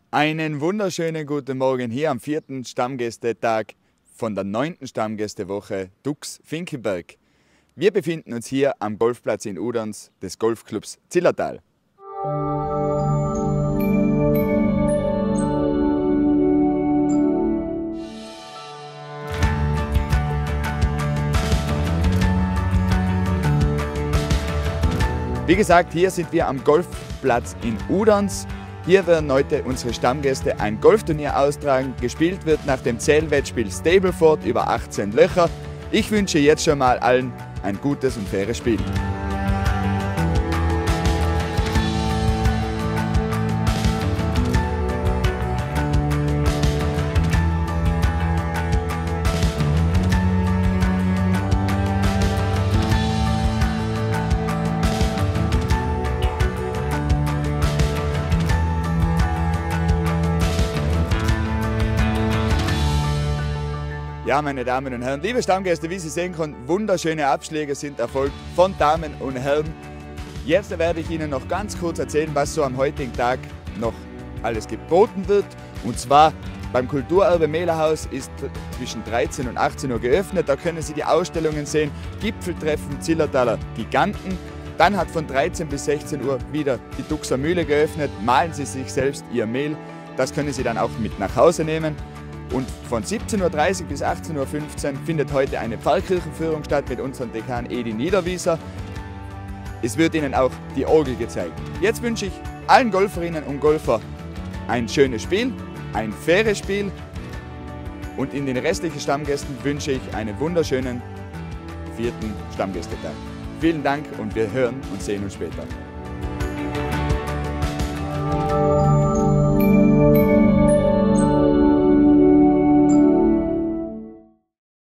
Einen wunderschönen guten Morgen hier am 4. Stammgästetag von der 9. Stammgästewoche Dux Finkenberg. Wir befinden uns hier am Golfplatz in Uderns des Golfclubs Zillertal. Wie gesagt, hier sind wir am Golfplatz in Uderns. Hier werden heute unsere Stammgäste ein Golfturnier austragen. Gespielt wird nach dem Zählwettspiel Stableford über 18 Löcher. Ich wünsche jetzt schon mal allen ein gutes und faires Spiel. Ja, meine Damen und Herren, liebe Stammgäste, wie Sie sehen können, wunderschöne Abschläge sind erfolgt von Damen und Herren. Jetzt werde ich Ihnen noch ganz kurz erzählen, was so am heutigen Tag noch alles geboten wird. Und zwar beim Kulturerbe Mählerhaus ist zwischen 13 und 18 Uhr geöffnet. Da können Sie die Ausstellungen sehen, Gipfeltreffen Zillertaler Giganten. Dann hat von 13 bis 16 Uhr wieder die Duxer Mühle geöffnet. Malen Sie sich selbst Ihr Mehl. Das können Sie dann auch mit nach Hause nehmen. Und von 17:30 Uhr bis 18:15 Uhr findet heute eine Pfarrkirchenführung statt mit unserem Dekan Edi Niederwieser. Es wird Ihnen auch die Orgel gezeigt. Jetzt wünsche ich allen Golferinnen und Golfer ein schönes Spiel, ein faires Spiel. Und in den restlichen Stammgästen wünsche ich einen wunderschönen 4. Stammgästetag. Vielen Dank und wir hören und sehen uns später.